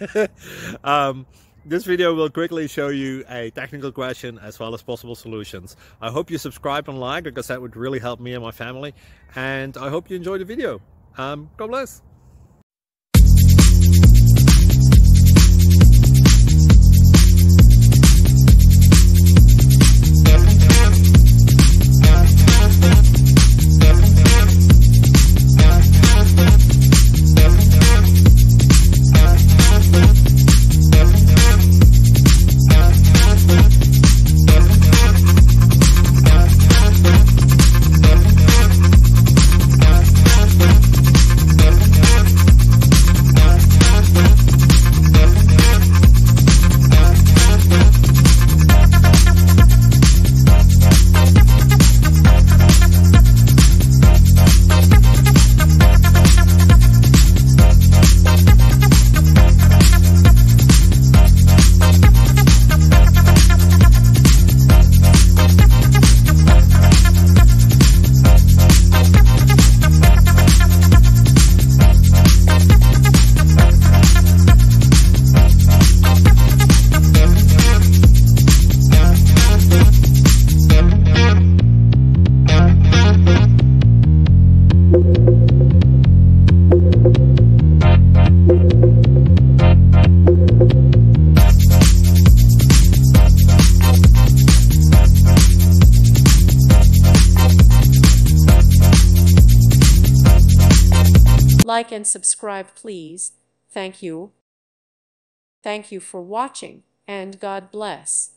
This video will quickly show you a technical question as well as possible solutions. I hope you subscribe and like, because that would really help me and my family. And I hope you enjoy the video. God bless. Like and subscribe, please. Thank you. Thank you for watching, and God bless.